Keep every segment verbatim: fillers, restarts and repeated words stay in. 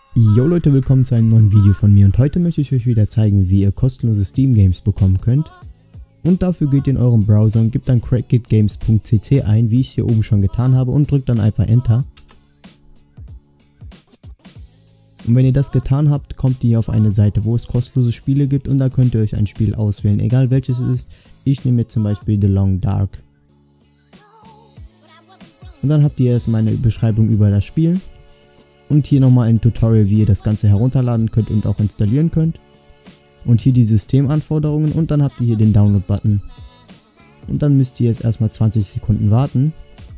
Jo Leute, willkommen zu einem neuen Video von mir und heute möchte ich euch wieder zeigen, wie ihr kostenlose Steam Games bekommen könnt. Und dafür geht ihr in euren Browser und gebt dann crackitgames punkt c c ein, wie ich es hier oben schon getan habe, und drückt dann einfach Enter. Und wenn ihr das getan habt, kommt ihr auf eine Seite, wo es kostenlose Spiele gibt, und da könnt ihr euch ein Spiel auswählen, egal welches es ist. Ich nehme jetzt zum Beispiel The Long Dark. Und dann habt ihr erstmal eine Beschreibung über das Spiel. Und hier nochmal ein Tutorial, wie ihr das Ganze herunterladen könnt und auch installieren könnt. Und hier die Systemanforderungen, und dann habt ihr hier den Download-Button. Und dann müsst ihr jetzt erstmal zwanzig Sekunden warten.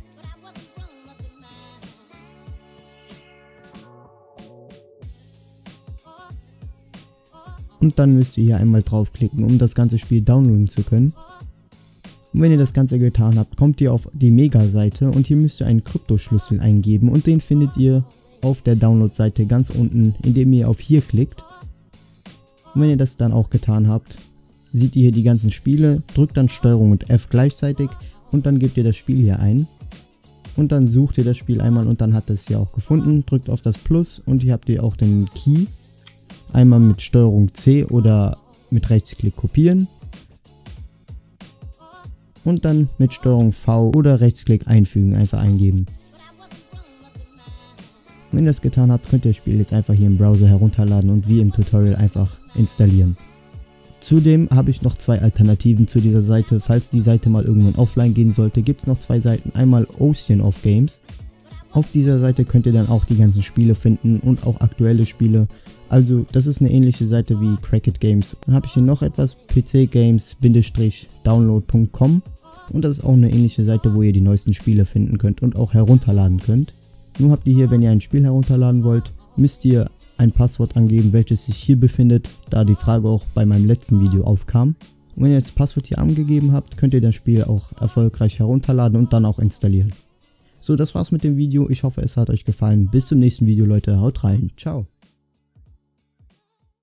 Und dann müsst ihr hier einmal draufklicken, um das ganze Spiel downloaden zu können. Und wenn ihr das Ganze getan habt, kommt ihr auf die Mega-Seite und hier müsst ihr einen Kryptoschlüssel eingeben, und den findet ihr auf der Download-Seite ganz unten, indem ihr auf hier klickt. Und wenn ihr das dann auch getan habt, seht ihr hier die ganzen Spiele, drückt dann Steuerung und F gleichzeitig und dann gebt ihr das Spiel hier ein. Und dann sucht ihr das Spiel einmal und dann hat es hier auch gefunden, drückt auf das Plus und hier habt ihr auch den Key. Einmal mit Steuerung C oder mit Rechtsklick kopieren. Und dann mit Steuerung V oder Rechtsklick einfügen, einfach eingeben. Wenn ihr das getan habt, könnt ihr das Spiel jetzt einfach hier im Browser herunterladen und wie im Tutorial einfach installieren. Zudem habe ich noch zwei Alternativen zu dieser Seite. Falls die Seite mal irgendwann offline gehen sollte, gibt es noch zwei Seiten. Einmal Ocean of Games. Auf dieser Seite könnt ihr dann auch die ganzen Spiele finden und auch aktuelle Spiele. Also das ist eine ähnliche Seite wie Crackit Games. Dann habe ich hier noch etwas, p c games download punkt com, und das ist auch eine ähnliche Seite, wo ihr die neuesten Spiele finden könnt und auch herunterladen könnt. Nur habt ihr hier, wenn ihr ein Spiel herunterladen wollt, müsst ihr ein Passwort angeben, welches sich hier befindet, da die Frage auch bei meinem letzten Video aufkam. Und wenn ihr das Passwort hier angegeben habt, könnt ihr das Spiel auch erfolgreich herunterladen und dann auch installieren. So, das war's mit dem Video. Ich hoffe, es hat euch gefallen. Bis zum nächsten Video, Leute. Haut rein. Ciao.